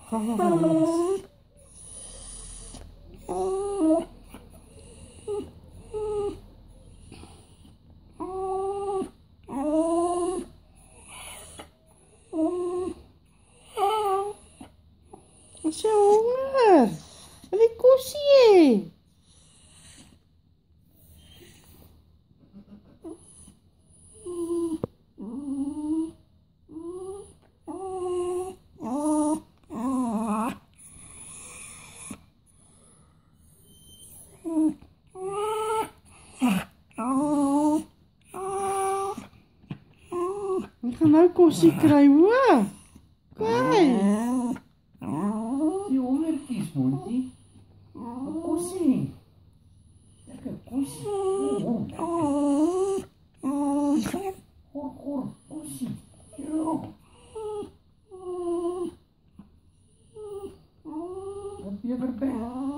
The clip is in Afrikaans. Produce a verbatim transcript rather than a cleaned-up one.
Ga, ga, ga, jongens. Wat is je honger? Wat een koesie. We gaan nou koesie krijgen hoor. Kijk. Die hongertjies, mondjie. Een koesie. Lekker koesie. Gor, gor, koesie. Ja. Heb je erbij?